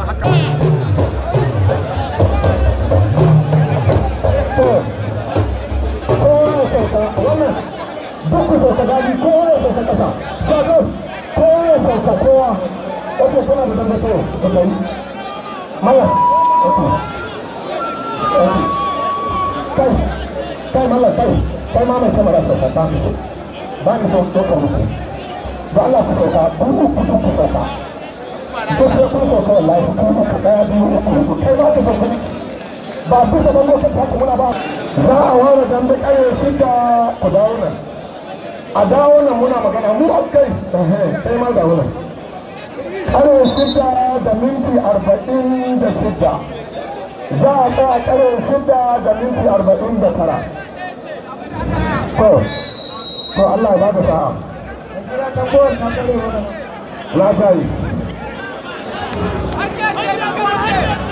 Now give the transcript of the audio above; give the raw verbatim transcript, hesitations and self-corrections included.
haka wannan duk ku sauka daji kowa ya sauka kasa sado kowa ya sauka kowa ake kuna da dambe to da yi mala kai kai mala kai kai ma mai kamar sauka ta fito ba ni so sauka muku ba Allah ku sauka ku ku ku ku sauka ko sai ku sauka wallahi ku ku daya biyu uku kai ba ku sauka ba su da lokacin haka muna ba za a ware dambe ƙayyar shida ku dawo nan a dawo nan muna magana mu a kai sai ma dawo nan ƙayyar shida da minti arba'in da shida za a tsaya ƙayyar shida da minti arba'in da tara to to Allah ya ba da sa'a na shayi